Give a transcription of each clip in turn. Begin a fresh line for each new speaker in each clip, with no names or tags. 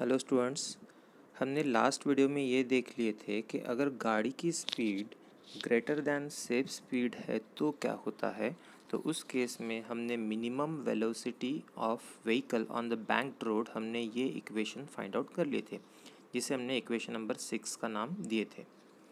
Hello students, हमने last video में ये देख लिए थे कि अगर गाड़ी की speed greater than safe speed है तो क्या होता है। तो उस केस में हमने minimum velocity of vehicle on the banked road हमने ये इक्वेशन फाइंड आउट कर लिए थे, जिसे हमने इक्वेशन नंबर 6 का नाम दिए थे।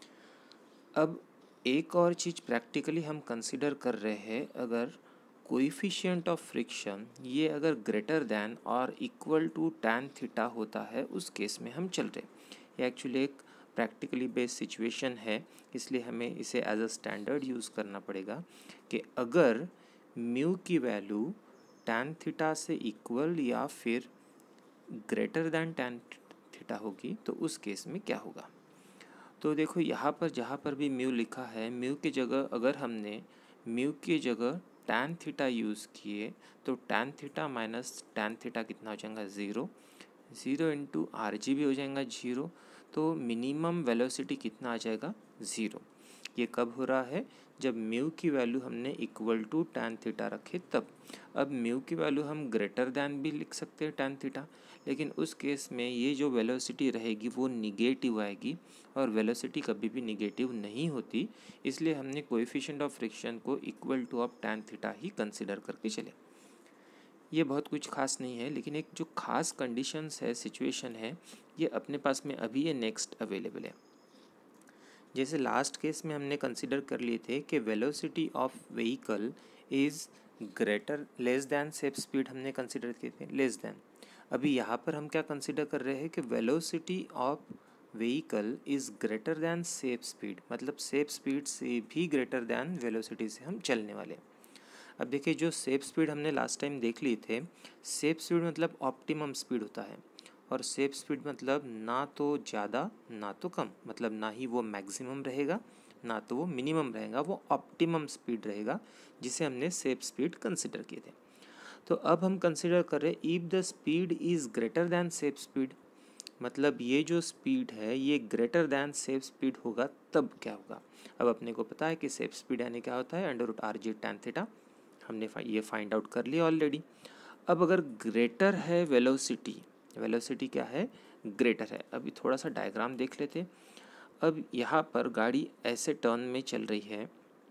अब एक और चीज़ प्रैक्टिकली हम कंसिडर कर रहे हैं, अगर कोएफिशिएंट ऑफ फ्रिक्शन ये अगर ग्रेटर दैन और इक्वल टू टैन थीटा होता है, उस केस में हम चल रहे। ये एक्चुअली एक प्रैक्टिकली बेस्ड सिचुएशन है, इसलिए हमें इसे एज अ स्टैंडर्ड यूज़ करना पड़ेगा कि अगर म्यू की वैल्यू टैन थीटा से इक्वल या फिर ग्रेटर दैन टैन थीटा होगी तो उस केस में क्या होगा। तो देखो यहाँ पर जहाँ पर भी म्यू लिखा है, म्यू की जगह अगर हमने म्यू की जगह टैन थीटा यूज़ किए तो tan theta minus tan theta कितना हो जाएगा, zero. Zero into r g भी हो जाएगा ज़ीरो। तो मिनिमम वेलोसिटी कितना आ जाएगा, ज़ीरो। ये कब हो रहा है, जब म्यू की वैल्यू हमने इक्वल टू टैन थीटा रखे तब। अब म्यू की वैल्यू हम ग्रेटर दैन भी लिख सकते हैं टैन थीटा, लेकिन उस केस में ये जो वेलोसिटी रहेगी वो निगेटिव आएगी, और वेलोसिटी कभी भी निगेटिव नहीं होती, इसलिए हमने कोएफिशिएंट ऑफ फ्रिक्शन को equal to of tan theta ही कंसिडर करके चले। ये बहुत कुछ खास नहीं है, लेकिन एक जो खास कंडीशंस है, सिचुएशन है, ये अपने पास में अभी ये नेक्स्ट अवेलेबल है। जैसे लास्ट केस में हमने कंसिडर कर लिए थे कि velocity of vehicle is greater less than safe speed, हमने कंसिडर किए थे लेस दैन। अभी यहाँ पर हम क्या कंसिडर कर रहे हैं कि velocity of vehicle is greater than safe speed, मतलब सेफ स्पीड से भी ग्रेटर दैन वेलोसिटी से हम चलने वाले हैं। अब देखिए, जो सेफ स्पीड हमने लास्ट टाइम देख लिए थे, सेफ स्पीड मतलब ऑप्टिमम स्पीड होता है, और सेफ स्पीड मतलब ना तो ज़्यादा ना तो कम, मतलब ना ही वो मैक्सिमम रहेगा ना तो वो मिनिमम रहेगा, वो ऑप्टिमम स्पीड रहेगा, जिसे हमने सेफ स्पीड कंसिडर किए थे। तो अब हम कंसिडर कर रहे if the speed is greater than safe speed, मतलब ये जो स्पीड है ये ग्रेटर दैन सेफ स्पीड होगा तब क्या होगा। अब अपने को पता है कि सेफ स्पीड यानी क्या होता है, under root r g tan theta, हमने ये फाइंड आउट कर लिया ऑलरेडी। अब अगर ग्रेटर है वेलोसिटी, वेलोसिटी क्या है, ग्रेटर है। अभी थोड़ा सा डायग्राम देख लेते। अब यहाँ पर गाड़ी ऐसे टर्न में चल रही है,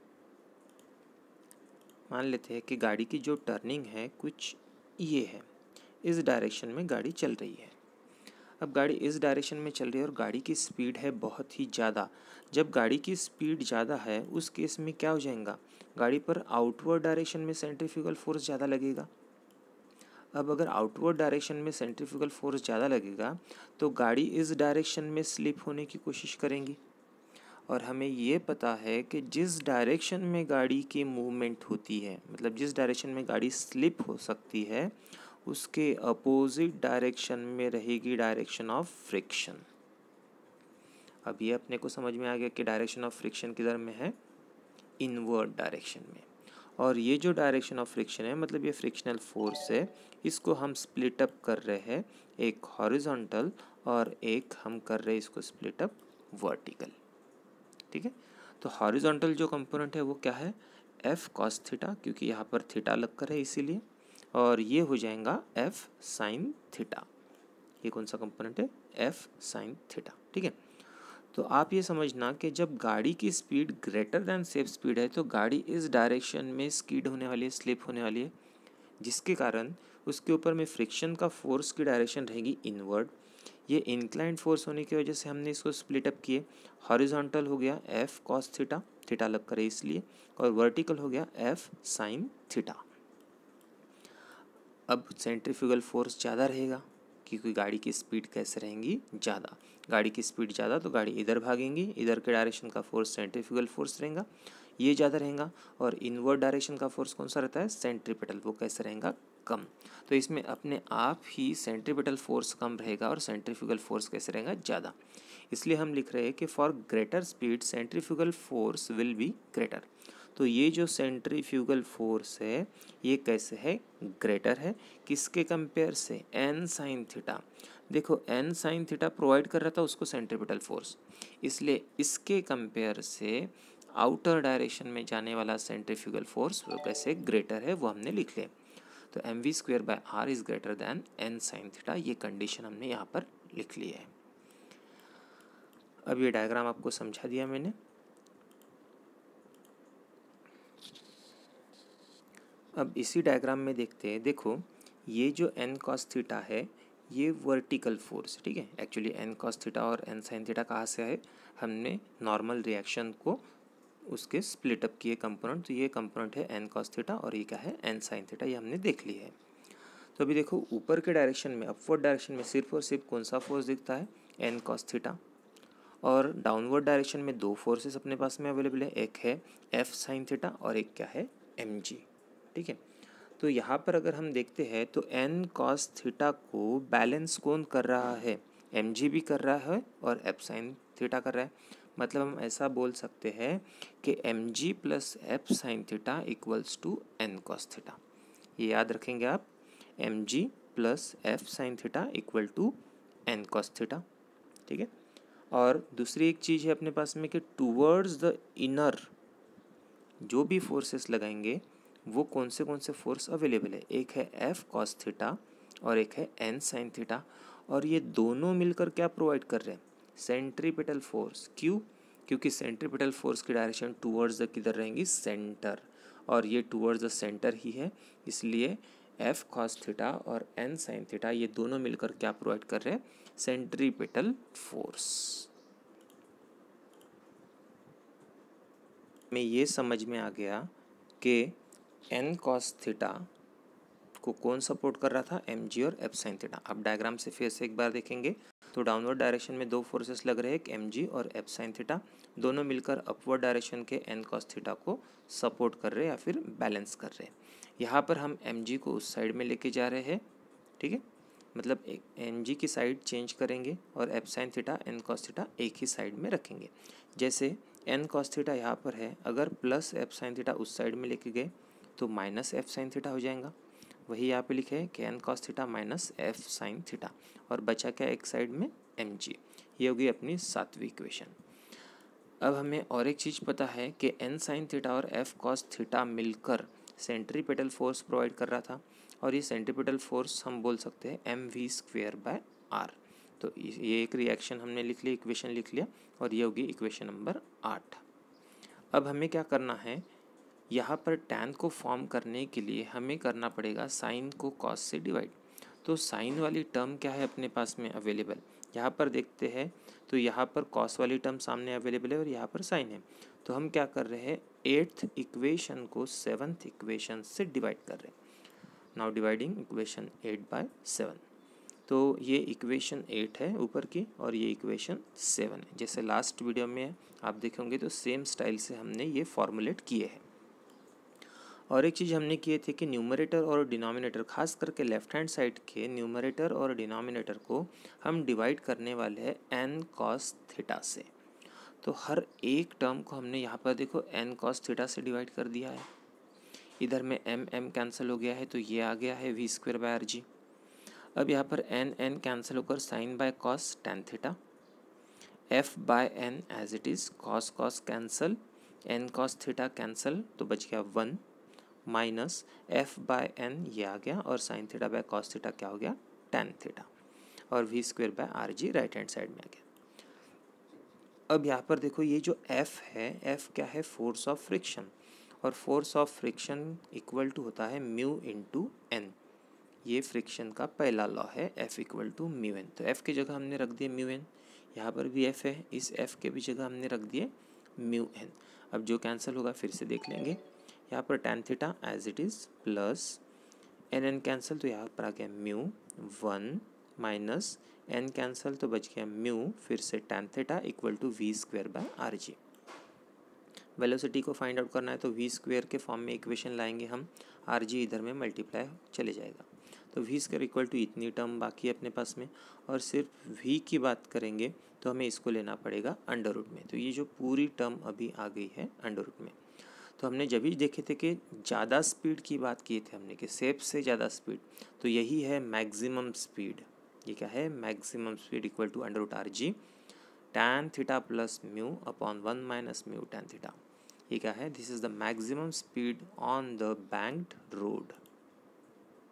मान लेते हैं कि गाड़ी की जो टर्निंग है कुछ ये है, इस डायरेक्शन में गाड़ी चल रही है। अब गाड़ी इस डायरेक्शन में चल रही है और गाड़ी की स्पीड है बहुत ही ज़्यादा। जब गाड़ी की स्पीड ज़्यादा है उस केस में क्या हो जाएगा, गाड़ी पर आउटवर्ड डायरेक्शन में सेंट्रीफ्यूगल फोर्स ज़्यादा लगेगा। अब अगर आउटवर्ड डायरेक्शन में सेंट्रीफ्यूगल फोर्स ज़्यादा लगेगा तो गाड़ी इस डायरेक्शन में स्लिप होने की कोशिश करेंगी, और हमें ये पता है कि जिस डायरेक्शन में गाड़ी की मूवमेंट होती है, मतलब जिस डायरेक्शन में गाड़ी स्लिप हो सकती है, उसके अपोजिट डायरेक्शन में रहेगी डायरेक्शन ऑफ फ्रिक्शन। अब ये अपने को समझ में आ गया कि डायरेक्शन ऑफ फ्रिक्शन किधर में है, इनवर्ड डायरेक्शन में। और ये जो डायरेक्शन ऑफ फ्रिक्शन है, मतलब ये फ्रिक्शनल फोर्स है, इसको हम स्प्लिट अप कर रहे हैं, एक हॉरिजॉन्टल और एक हम कर रहे हैं इसको स्प्लिट अप वर्टिकल। ठीक है, तो हॉरिजॉन्टल जो कंपोनेंट है वो क्या है, एफ कॉस थीटा, क्योंकि यहाँ पर थीटा लग कर है इसीलिए, और ये हो जाएगा एफ साइन थीटा। ये कौन सा कंपोनेंट है, एफ साइन थीटा। ठीक है, तो आप ये समझना कि जब गाड़ी की speed greater than safe speed है तो गाड़ी इस डायरेक्शन में स्कीड होने वाली है, स्लिप होने वाली है, जिसके कारण उसके ऊपर में फ्रिक्शन का फोर्स की डायरेक्शन रहेगी इनवर्ड। ये इंक्लाइंड फोर्स होने की वजह से हमने इसको स्प्लिट अप किए, हॉरिजॉन्टल हो गया एफ कॉस थीटा, थीटा लग करे इसलिए, और वर्टिकल हो गया एफ साइन थीटा। अब सेंट्रीफ्यूगल फोर्स ज़्यादा रहेगा क्योंकि गाड़ी की स्पीड कैसे रहेंगी, ज़्यादा। गाड़ी की स्पीड ज़्यादा तो गाड़ी इधर भागेंगी, इधर के डायरेक्शन का फोर्स सेंट्रीफ्यूगल फोर्स रहेगा, ये ज़्यादा रहेगा। और इनवर्ड डायरेक्शन का फोर्स कौन सा रहता है, सेंट्रीपिटल, वो कैसे रहेगा, कम। तो इसमें अपने आप ही सेंट्रीपिटल फोर्स कम रहेगा और सेंट्रीफ्यूगल फोर्स कैसे रहेगा, ज़्यादा। इसलिए हम लिख रहे हैं कि for greater speed centrifugal force will be greater. तो ये जो सेंट्रीफ्यूगल फोर्स है ये कैसे है, ग्रेटर है, किसके कंपेयर से, एन साइन थीटा। देखो एन साइन थीटा प्रोवाइड कर रहा था उसको सेंट्रीपिटल फोर्स, इसलिए इसके कंपेयर से आउटर डायरेक्शन में जाने वाला सेंट्रीफ्यूगल फोर्स वो कैसे ग्रेटर है, वो हमने लिख लिया। तो m v square by r is greater than N sine theta, ये कंडीशन हमने यहाँ पर लिख ली है। अब ये डायग्राम आपको समझा दिया मैंने। अब इसी डायग्राम में देखते हैं, देखो ये जो एन कॉस थीटा है ये वर्टिकल फोर्स, ठीक है। एक्चुअली एन कॉस थीटा और एन साइन थीटा कहाँ से है, हमने नॉर्मल रिएक्शन को उसके स्प्लिट अप किए कंपोनेंट, तो ये कंपोनेंट है एन कॉस थीटा और ये क्या है एन साइन थीटा, ये हमने देख ली है। तो अभी देखो ऊपर के डायरेक्शन में, अपवर्ड डायरेक्शन में सिर्फ और सिर्फ कौन सा फोर्स दिखता है, एन कॉस थीटा, और डाउनवर्ड डायरेक्शन में दो फोर्सेस अपने पास में अवेलेबल है, एक है एफ साइन थीटा और एक क्या है एम जी, ठीक है। तो यहाँ पर अगर हम देखते हैं तो एन कॉस थीटा को बैलेंस कौन कर रहा है, एम जी भी कर रहा है और एफ साइन थीटा कर रहा है। मतलब हम ऐसा बोल सकते हैं कि m g plus f sine theta equals to N cos theta, ये याद रखेंगे आप, m g plus f sine theta equal to N cos theta, ठीक है। और दूसरी एक चीज़ है अपने पास में कि टूवर्ड्स द इनर जो भी फोर्सेस लगाएंगे वो कौन से फोर्स अवेलेबल है, एक है एफ कॉस थीटा और एक है एन साइन थीटा, और ये दोनों मिलकर क्या प्रोवाइड कर रहे हैं, सेंट्रीपिटल फोर्स। क्यों, क्योंकि सेंट्रीपिटल फोर्स की डायरेक्शन टूवर्ड्स द किधर रहेंगी, सेंटर, और ये टूवर्ड्स द सेंटर ही है, इसलिए एफ कॉस थीटा और एन साइन थीटा ये दोनों मिलकर क्या प्रोवाइड कर रहे हैं, सेंट्रीपिटल फोर्स। में ये समझ में आ गया कि एन कॉस थीटा को कौन सपोर्ट कर रहा था, एम जी और एफ साइन थीटा। अब डायग्राम से फिर से एक बार देखेंगे तो डाउनवर्ड डायरेक्शन में दो फोर्सेस लग रहे हैं, एक एम जी और एफ साइन थीटा, दोनों मिलकर अपवर्ड डायरेक्शन के एन कॉस थीटा को सपोर्ट कर रहे हैं या फिर बैलेंस कर रहे हैं। यहाँ पर हम एम जी को उस साइड में लेके जा रहे हैं, ठीक है, मतलब एक एम जी की साइड चेंज करेंगे और f sine theta N cos theta एक ही साइड में रखेंगे। जैसे एन कॉस थीटा यहाँ पर है, अगर प्लस एफ साइन थीटा उस साइड में लेके गए तो माइनस एफ साइन थीटा हो जाएगा, वही यहाँ पे लिखे है कि N cos theta minus f sine theta, और बचा क्या एक साइड में एम जी, ये होगी अपनी 7वीं इक्वेशन। अब हमें और एक चीज़ पता है कि एन साइन थीटा और एफ कॉस थीटा मिलकर सेंट्रीपिटल फोर्स प्रोवाइड कर रहा था, और ये सेंट्रीपिटल फोर्स हम बोल सकते हैं m v square by r. तो ये एक रिएक्शन हमने लिख लिया, इक्वेशन लिख लिया, और ये होगी इक्वेशन नंबर 8। अब हमें क्या करना है, यहाँ पर टैन को फॉर्म करने के लिए हमें करना पड़ेगा साइन को कॉस से डिवाइड। तो साइन वाली टर्म क्या है अपने पास में अवेलेबल, यहाँ पर देखते हैं तो यहाँ पर कॉस वाली टर्म सामने अवेलेबल है और यहाँ पर साइन है। तो हम क्या कर रहे हैं, 8th इक्वेशन को 7th इक्वेशन से डिवाइड कर रहे हैं। Now dividing equation 8/7। तो ये इक्वेशन 8 है ऊपर की और ये इक्वेशन 7 है। जैसे लास्ट वीडियो में आप देखेंगे तो सेम स्टाइल से हमने ये फॉर्मुलेट किए हैं। और एक चीज़ हमने किए थे कि न्यूमरेटर और डिनोमिनेटर, खास करके लेफ्ट हैंड साइड के न्यूमरेटर और डिनोमिनेटर को हम डिवाइड करने वाले हैं एन कॉस थीटा से। तो हर एक टर्म को हमने यहाँ पर देखो एन कॉस थीटा से डिवाइड कर दिया है। इधर में एम एम कैंसिल हो गया है तो ये आ गया है v square by r g. अब यहाँ पर एन एन कैंसिल होकर sine by cos tan theta, f by N as it is, cos cos cancel, N cos theta cancel तो बच गया 1 माइनस एफ बाय एन ये आ गया, और sine theta by cos theta क्या हो गया, टेन थीटा, और v square by r g right hand side में आ गया। अब यहाँ पर देखो ये जो एफ है, एफ क्या है, फोर्स ऑफ फ्रिक्शन, और force of friction equal to होता है म्यू इंटू एन। ये फ्रिक्शन का पहला लॉ है, f equal to mu N. तो एफ की जगह हमने रख दिए म्यू एन, यहाँ पर भी एफ है, इस एफ के भी जगह हमने रख दिए म्यू एन। अब जो कैंसिल होगा फिर से देख लेंगे, यहाँ पर tan theta as it is plus N N cancel तो यहाँ पर आ गया म्यू 1 माइनस एन कैंसिल तो बच गया म्यू, फिर से tan theta equal to v square by r g. Velocity को फाइंड आउट करना है तो वी स्क्वेयर के फॉर्म में इक्वेशन लाएंगे हम, आर जी इधर में मल्टीप्लाई चले जाएगा, तो वी स्क्वेयर इक्वल टू इतनी टर्म बाकी है अपने पास में, और सिर्फ वी की बात करेंगे तो हमें इसको लेना पड़ेगा अंडर रूट में। तो ये जो पूरी टर्म अभी आ गई है अंडर रूट में। तो हमने जब भी देखे थे कि ज़्यादा स्पीड की बात किए थे हमने कि सेफ से ज़्यादा स्पीड, तो यही है मैक्सिमम स्पीड। ये क्या है, maximum speed equal to under root r g tan theta plus mu upon 1 minus mu tan theta. ये क्या है, this is the maximum speed on the banked road.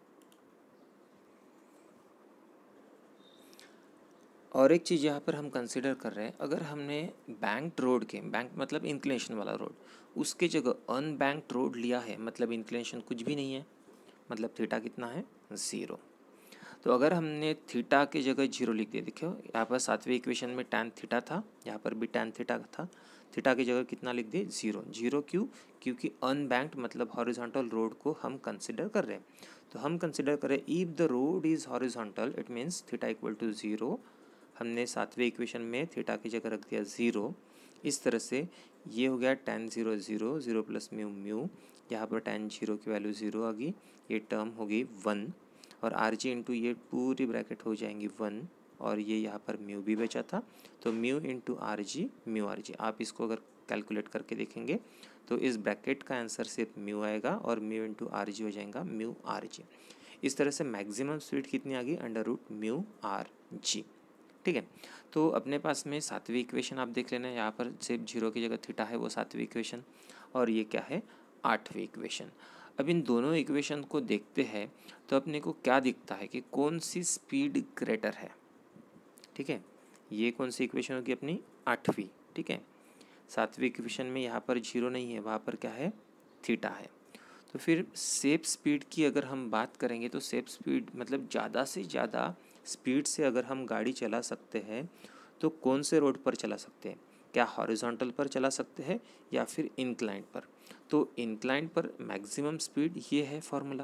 और एक चीज़ यहाँ पर हम कंसिडर कर रहे हैं, अगर हमने बैंक्ड रोड के, बैंक मतलब इंक्लिनेशन वाला रोड, उसके जगह अनबैंक्ड रोड लिया है, मतलब इंक्लिनेशन कुछ भी नहीं है, मतलब थीटा कितना है 0। तो अगर हमने थीटा की जगह 0 लिख दिया, देखो यहाँ पर 7वें इक्वेशन में tan थीटा था, यहाँ पर भी tan थीटा था, थीटा की जगह कितना लिख दिए 0। 0 क्यों? क्योंकि अनबैंक्ड मतलब हॉरिजॉन्टल रोड को हम कंसिडर कर रहे हैं। तो हम कंसिडर करें if the road is horizontal it means theta equal to 0। हमने 7वें इक्वेशन में थीटा की जगह रख दिया 0। इस तरह से ये हो गया tan 0 0, 0 प्लस म्यू म्यू, यहाँ पर tan 0 की वैल्यू 0 आ गई, ये टर्म हो गई 1, और आर जी इंटू ये पूरी ब्रैकेट हो जाएंगी 1, और ये यहाँ पर म्यू भी बचा था, तो mu into r g mu r g. आप इसको अगर कैलकुलेट करके देखेंगे तो इस ब्रैकेट का आंसर सिर्फ म्यू आएगा, और म्यू इंटू आर जी हो जाएगा म्यू आर जी। इस तरह से मैक्सिमम स्पीड कितनी आ गई, under root mu r g. ठीक है, तो अपने पास में 7वीं इक्वेशन आप देख लेना, यहाँ पर सिर्फ 0 की जगह थीटा है, वो 7वीं इक्वेशन, और ये क्या है 8वीं इक्वेशन। अब इन दोनों इक्वेशन को देखते हैं तो अपने को क्या दिखता है कि कौन सी स्पीड ग्रेटर है। ठीक है, ये कौन सी इक्वेशन होगी अपनी 8वीं। ठीक है, 7वीं इक्वेशन में यहाँ पर 0 नहीं है, वहाँ पर क्या है थीटा है। तो फिर सेफ स्पीड की अगर हम बात करेंगे तो सेफ स्पीड मतलब ज़्यादा से ज़्यादा स्पीड से अगर हम गाड़ी चला सकते हैं तो कौन से रोड पर चला सकते हैं, क्या हॉरिजॉन्टल पर चला सकते हैं या फिर इंक्लाइंड पर। तो इंक्लाइंड पर मैक्सिमम स्पीड ये है फॉर्मूला,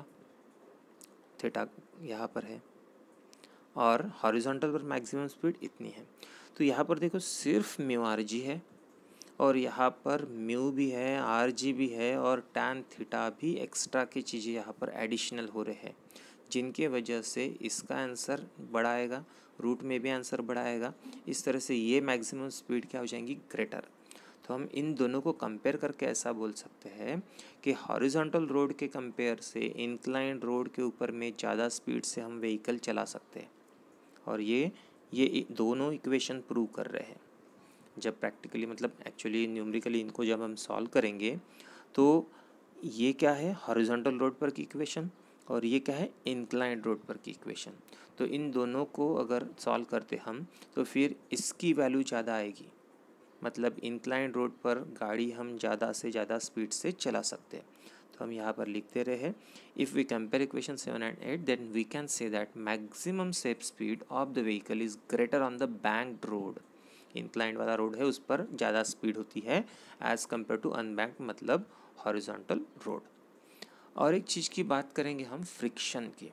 थीटा यहाँ पर है, और हॉरिजॉन्टल पर मैक्सिमम स्पीड इतनी है। तो यहाँ पर देखो सिर्फ म्यू आर जी है, और यहाँ पर म्यू भी है, आर जी भी है, और tan थीटा भी एक्स्ट्रा की चीज़ें यहाँ पर एडिशनल हो रहे हैं, जिनके वजह से इसका आंसर बड़ा आएगा, रूट में भी आंसर बड़ा आएगा। इस तरह से ये मैक्सिमम स्पीड क्या हो जाएंगी ग्रेटर। तो हम इन दोनों को कंपेयर करके ऐसा बोल सकते हैं कि हॉरिजॉन्टल रोड के कंपेयर से इंक्लाइंड रोड के ऊपर में ज़्यादा स्पीड से हम व्हीकल चला सकते हैं, और ये दोनों इक्वेशन प्रूव कर रहे हैं। जब प्रैक्टिकली मतलब एक्चुअली न्यूमेरिकली इनको जब हम सॉल्व करेंगे तो ये क्या है हॉरिजॉन्टल रोड पर की इक्वेशन, और ये क्या है इंक्लाइंड रोड पर की इक्वेशन। तो इन दोनों को अगर सॉल्व करते हम तो फिर इसकी वैल्यू ज़्यादा आएगी, मतलब इंक्लाइंड रोड पर गाड़ी हम ज़्यादा से ज़्यादा स्पीड से चला सकते हैं। तो हम यहाँ पर लिखते रहे if we compare equation 7 and 8 then we can say that maximum safe speed of the vehicle is greater on the banked road. Inclined वाला रोड है उस पर ज़्यादा स्पीड होती है एज़ कम्पेयर टू अनबैंक्ड मतलब हॉरिजॉन्टल रोड। और एक चीज़ की बात करेंगे हम फ्रिक्शन की।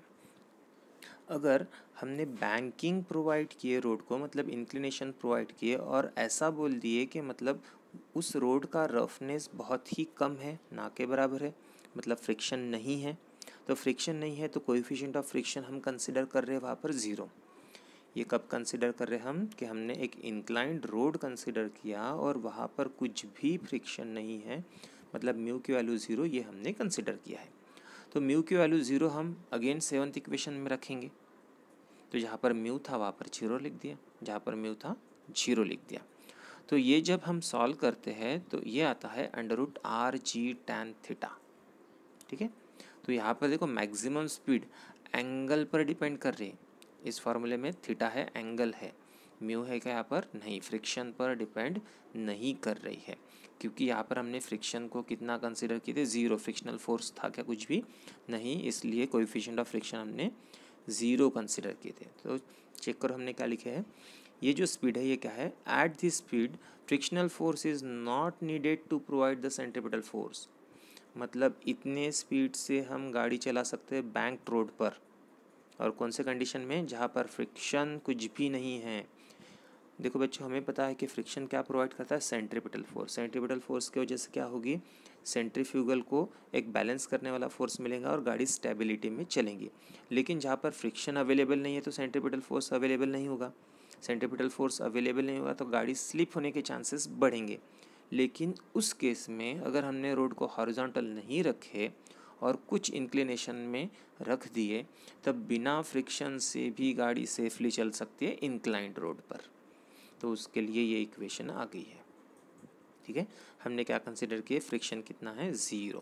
अगर हमने बैंकिंग प्रोवाइड किए रोड को मतलब इंक्लिनेशन प्रोवाइड किए और ऐसा बोल दिए कि मतलब उस रोड का रफनेस बहुत ही कम है, ना के बराबर है, मतलब फ्रिक्शन नहीं है, तो फ्रिक्शन नहीं है तो कोएफिशिएंट ऑफ फ्रिक्शन हम कंसिडर कर रहे हैं वहाँ पर 0। ये कब कंसिडर कर रहे हैं हम कि हमने एक इंक्लाइंड रोड कंसिडर किया और वहाँ पर कुछ भी फ्रिक्शन नहीं है, मतलब म्यू की वैल्यू 0, ये हमने कंसिडर किया है। तो म्यू की वैल्यू 0 हम अगेन 7th इक्वेशन में रखेंगे, तो जहाँ पर म्यू था वहाँ पर 0 लिख दिया, जहाँ पर म्यू था 0 लिख दिया। तो ये जब हम सॉल्व करते हैं तो ये आता है under root r g tan theta. ठीक है, तो यहाँ पर देखो मैक्सिमम स्पीड एंगल पर डिपेंड कर रही है, इस फॉर्मूले में थीटा है एंगल है, म्यू है क्या यहाँ पर नहीं, फ्रिक्शन पर डिपेंड नहीं कर रही है, क्योंकि यहाँ पर हमने फ्रिक्शन को कितना कंसिडर किए थे 0, फ्रिक्शनल फोर्स था क्या कुछ भी नहीं, इसलिए कोएफिशिएंट ऑफ फ्रिक्शन हमने 0 कंसिडर किए थे। तो चेक करो हमने क्या लिखे है, ये जो स्पीड है ये क्या है, at this speed frictional force is not needed to provide the centripetal force, मतलब इतने स्पीड से हम गाड़ी चला सकते हैं बैंक रोड पर, और कौन से कंडीशन में, जहाँ पर फ्रिक्शन कुछ भी नहीं है। देखो बच्चों हमें पता है कि फ्रिक्शन क्या प्रोवाइड करता है, सेंट्रीपिटल फोर्स। सेंट्रीपिटल फोर्स की वजह से क्या होगी, सेंट्रीफ्यूगल को एक बैलेंस करने वाला फोर्स मिलेगा और गाड़ी स्टेबिलिटी में चलेंगी। लेकिन जहाँ पर फ्रिक्शन अवेलेबल नहीं है तो सेंट्रीपिटल फोर्स अवेलेबल नहीं होगा, सेंट्रीपिटल फोर्स अवेलेबल नहीं होगा तो गाड़ी स्लिप होने के चांसेस बढ़ेंगे। लेकिन उस केस में अगर हमने रोड को हॉरिजॉन्टल नहीं रखे और कुछ इंक्लिनेशन में रख दिए तब बिना फ्रिक्शन से भी गाड़ी सेफली चल सकती है इंक्लाइंड रोड पर। तो उसके लिए ये इक्वेशन आ गई है। ठीक है, हमने क्या कंसिडर किए, फ्रिक्शन कितना है 0।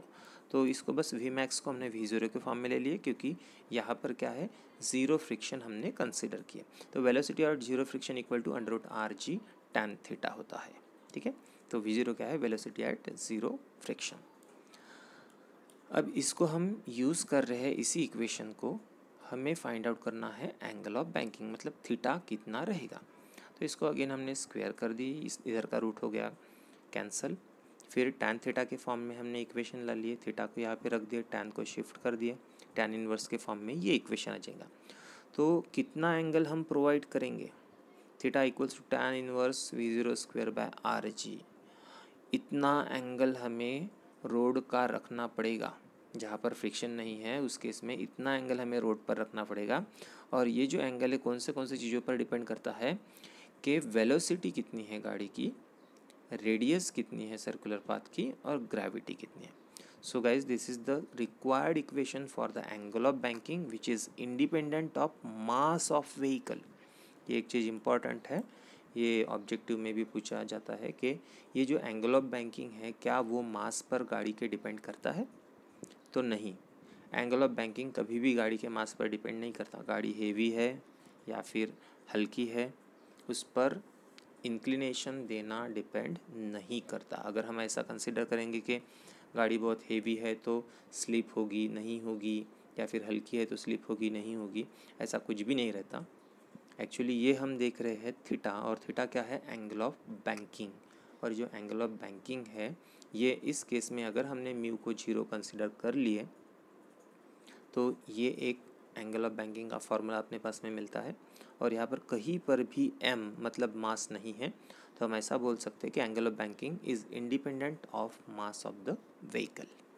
तो इसको बस वी मैक्स को हमने वी ज़ीरो के फॉर्म में ले लिए, क्योंकि यहाँ पर क्या है, ज़ीरो फ्रिक्शन हमने कंसिडर किया। तो velocity at zero friction equal to under root r g tan theta होता है। ठीक है, तो वी ज़ीरो क्या है, वेलोसिटी एट ज़ीरो फ्रिक्शन। अब इसको हम यूज़ कर रहे हैं, इसी इक्वेशन को हमें फाइंड आउट करना है एंगल ऑफ बैंकिंग, मतलब थीटा कितना रहेगा। तो इसको अगेन हमने स्क्वायर कर दी, इस इधर का रूट हो गया कैंसल, फिर टैन थीटा के फॉर्म में हमने इक्वेशन ला लिए, थीटा को यहाँ पे रख दिए, टैन को शिफ्ट कर दिए, टैन इनवर्स के फॉर्म में ये इक्वेशन आ जाएगा। तो कितना एंगल हम प्रोवाइड करेंगे, theta equals to tan inverse v zero square by r g. इतना एंगल हमें रोड का रखना पड़ेगा, जहाँ पर फ्रिक्शन नहीं है उस केस में इतना एंगल हमें रोड पर रखना पड़ेगा। और ये जो एंगल है कौन से चीज़ों पर डिपेंड करता है कि वेलोसिटी कितनी है गाड़ी की, रेडियस कितनी है सर्कुलर पाथ की, और ग्रेविटी कितनी है। So guys, this is the required equation for the angle of banking which is independent of mass of vehicle. ये एक चीज़ इंपॉर्टेंट है, ये ऑब्जेक्टिव में भी पूछा जाता है कि ये जो एंगल ऑफ बैंकिंग है क्या वो मास पर गाड़ी के डिपेंड करता है। तो नहीं, एंगल ऑफ बैंकिंग कभी भी गाड़ी के मास पर डिपेंड नहीं करता। गाड़ी हेवी है या फिर हल्की है, उस पर इंक्लिनेशन देना डिपेंड नहीं करता। अगर हम ऐसा कंसिडर करेंगे कि गाड़ी बहुत हेवी है तो स्लिप होगी नहीं होगी, या फिर हल्की है तो स्लिप होगी नहीं होगी, ऐसा कुछ भी नहीं रहता। एक्चुअली ये हम देख रहे हैं थीटा, और थीटा क्या है, एंगल ऑफ बैंकिंग। और जो एंगल ऑफ बैंकिंग है ये इस केस में अगर हमने म्यू को जीरो कंसिडर कर लिए तो ये एक एंगल ऑफ बैंकिंग का फॉर्मूला अपने पास में मिलता है। और यहाँ पर कहीं पर भी m मतलब मास नहीं है, तो हम ऐसा बोल सकते हैं कि angle of banking is independent of mass of the vehicle.